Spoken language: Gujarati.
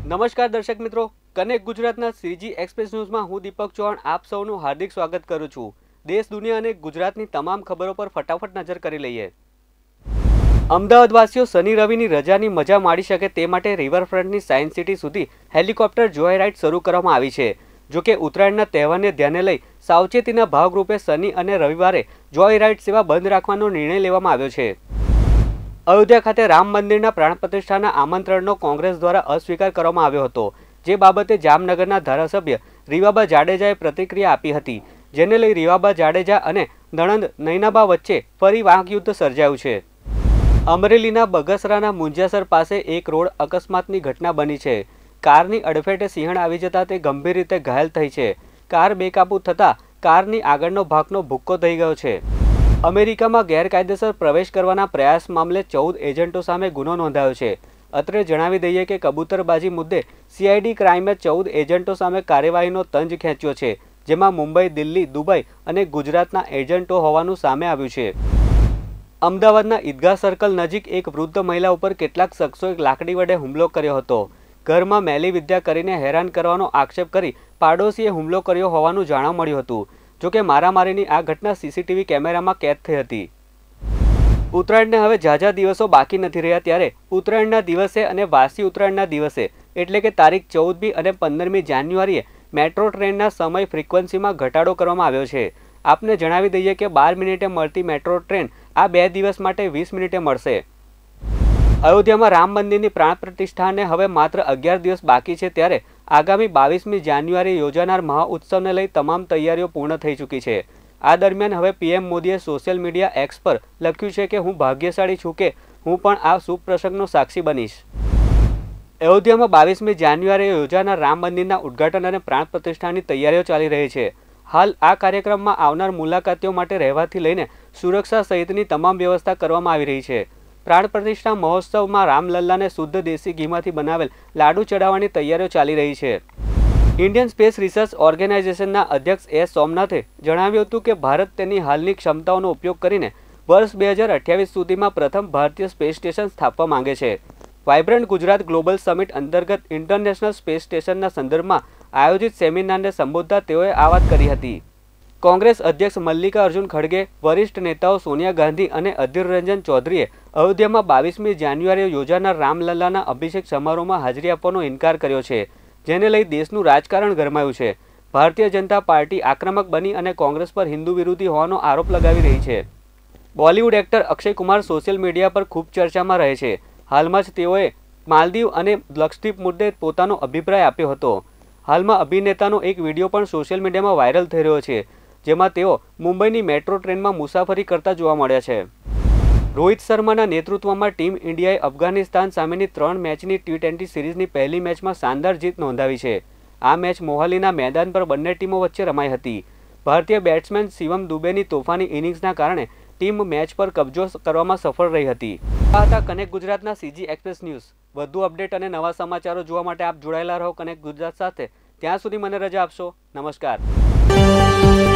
નમસ્કાર દર્શક મિત્રો, કનેક્ટ ગુજરાતના સીજી એક્સપ્રેસ ન્યૂઝમાં હું દીપક ચૌહાણ આપ સૌનું હાર્દિક સ્વાગત કરું છું। દેશ દુનિયા અને ગુજરાતની તમામ ખબરો પર ફટાફટ નજર કરી લઈએ। અમદાવાદવાસીઓ શનિ રવિની રજાની મજા માણી શકે તે માટે રિવરફ્રન્ટની સાયન્સ સિટી સુધી હેલિકોપ્ટર જોય રાઇડ શરૂ કરવામાં આવી છે। જોકે ઉત્તરાયણના તહેવારને ધ્યાને લઈ સાવચેતીના ભાગરૂપે શનિ અને રવિવારે જોય રાઇડ સેવા બંધ રાખવાનો નિર્ણય લેવામાં આવ્યો છે। અયોધ્યા ખાતે રામ મંદિરના પ્રાણ પ્રતિષ્ઠાના આમંત્રણનો કોંગ્રેસ દ્વારા અસ્વીકાર કરવામાં આવ્યો હતો, જે બાબતે જામનગરના ધારાસભ્ય રીવાબા જાડેજાએ પ્રતિક્રિયા આપી હતી, જેને લઈ રીવાબા જાડેજા અને નણંદ નયનાબા વચ્ચે ફરી વાકયુદ્ધ સર્જાયું છે। અમરેલીના બગસરાના મુંજાસર પાસે એક રોડ અકસ્માતની ઘટના બની છે। કારની અડફેટે સિંહણ આવી જતા તે ગંભીર રીતે ઘાયલ થઈ છે। કાર બેકાબૂ થતાં કારની આગળનો ભાગનો ભૂક્કો થઈ ગયો છે। અમેરિકામાં ગેરકાયદેસર પ્રવેશ કરવાના પ્રયાસ મામલે 14 એજન્ટો સામે ગુનો નોંધાયો છે। અત્રે જણાવી દઈએ કે કબૂતરબાજી મુદ્દે સીઆઈડી ક્રાઇમે 14 એજન્ટો સામે કાર્યવાહીનો તંજ ખેંચ્યો છે, જેમાં મુંબઈ, દિલ્હી, દુબઈ અને ગુજરાતના એજન્ટો હોવાનું સામે આવ્યું છે। અમદાવાદના ઈદગાહ સર્કલ નજીક એક વૃદ્ધ મહિલા ઉપર કેટલાક શખ્સોએ લાકડી વડે હુમલો કર્યો હતો। ઘરમાં મેલી વિદ્યા કરીને હેરાન કરવાનો આક્ષેપ કરી પાડોશીએ હુમલો કર્યો હોવાનું જાણવા મળ્યું હતું। જોકે મારામારીની આ ઘટના સીસીટીવી કેમેરામાં કેદ થઈ હતી। ઉત્તરાયણને હવે ઝાઝા દિવસો બાકી નથી રહ્યા, ત્યારે ઉત્તરાયણના દિવસે અને વાસી ઉત્તરાયણના દિવસે એટલે કે તારીખ 14મી અને 15મી જાન્યુઆરીએ મેટ્રો ટ્રેનના સમય ફ્રીક્વન્સીમાં ઘટાડો કરવામાં આવ્યો છે। આપને જણાવી દઈએ કે 12 મિનિટે મળતી મેટ્રો ટ્રેન આ 2 દિવસ માટે 20 મિનિટે મળશે। અયોધ્યામાં રામ મંદિરની પ્રાણ પ્રતિષ્ઠાને હવે માત્ર 11 દિવસ બાકી છે, ત્યારે આગામી 22મી જાન્યુઆરી યોજાનાર મહાઉત્સવને લઈ તમામ તૈયારીઓ પૂર્ણ થઈ ચૂકી છે। આ દરમિયાન હવે પીએમ મોદીએ સોશિયલ મીડિયા એક્સ પર લખ્યું છે કે હું ભાગ્યશાળી છું કે હું પણ આ શુભ પ્રસંગનો સાક્ષી બનીશ। અયોધ્યામાં 22મી જાન્યુઆરીએ યોજાનાર રામ મંદિરના ઉદ્ઘાટન અને પ્રાણ પ્રતિષ્ઠાની તૈયારીઓ ચાલી રહી છે। હાલ આ કાર્યક્રમમાં આવનાર મુલાકાતીઓ માટે રહેવાથી લઈને સુરક્ષા સહિતની તમામ વ્યવસ્થા કરવામાં આવી રહી છે। પ્રાણ પ્રતિષ્ઠા મહોત્સવમાં રામલલ્લાને શુદ્ધ દેશી ઘીમાંથી બનાવેલ લાડુ ચડાવવાની તૈયારીઓ ચાલી રહી છે। ઇન્ડિયન સ્પેસ રિસર્ચ ઓર્ગેનાઇઝેશનના અધ્યક્ષ એસ સોમનાથે જણાવ્યું હતું કે ભારત તેની હાલની ક્ષમતાઓનો ઉપયોગ કરીને વર્ષ 2028 સુધીમાં પ્રથમ ભારતીય સ્પેસ સ્ટેશન સ્થાપવા માંગે છે। વાઇબ્રન્ટ ગુજરાત ગ્લોબલ સમિટ અંતર્ગત ઇન્ટરનેશનલ સ્પેસ સ્ટેશનના સંદર્ભમાં આયોજિત સેમિનારને સંબોધતા તેઓએ આ વાત કરી હતી। કોંગ્રેસ અધ્યક્ષ મલ્લિકાર્જુન ખડગે, વરિષ્ઠ નેતાઓ સોનિયા ગાંધી અને અધીર રંજન ચૌધરીએ અયોધ્યામાં 22મી જાન્યુઆરીએ યોજાનાર રામલલ્લાના અભિષેક સમારોહમાં હાજરી આપવાનો ઇનકાર કર્યો છે, જેને લઈ દેશનું રાજકારણ ગરમાયું છે। ભારતીય જનતા પાર્ટી આક્રમક બની અને કોંગ્રેસ પર હિન્દુ વિરોધી હોવાનો આરોપ લગાવી રહી છે। Bollywood actor Akshay Kumar social media પર ખૂબ ચર્ચામાં રહે છે। હાલમાં જ તેઓએ માલદીવ અને લક્ષદ્વીપ મુદ્દે પોતાનો અભિપ્રાય આપ્યો હતો। હાલમાં અભિનેતાનો એક વિડીયો પણ સોશિયલ મીડિયામાં વાયરલ થઈ રહ્યો છે, જેમાં તેઓ મુંબઈની મેટ્રો ટ્રેનમાં મુસાફરી કરતા જોવા મળ્યા છે। રોહિત શર્માના નેતૃત્વમાં ટીમ ઇન્ડિયાએ અફઘાનિસ્તાન સામેની 3 મેચની T20 સિરીઝની પહેલી મેચમાં શાનદાર જીત નોંધાવી છે। આ મેચ મોહાલીના મેદાન પર બંને ટીમો વચ્ચે રમાઈ હતી। ભારતીય બેટ્સમેન શિવમ દુબેની તોફાની ઇનિંગ્સના કારણે ટીમ મેચ પર કબજો કરવામાં સફળ રહી હતી। આ હતા કનેક્ટ ગુજરાતના સીજી એક્સપ્રેસ ન્યૂઝ। વધુ અપડેટ અને નવા સમાચારો જોવા માટે આપ જોડાયેલા રહો કનેક્ટ ગુજરાત સાથે। ત્યાં સુધી મને રજા આપશો। નમસ્કાર।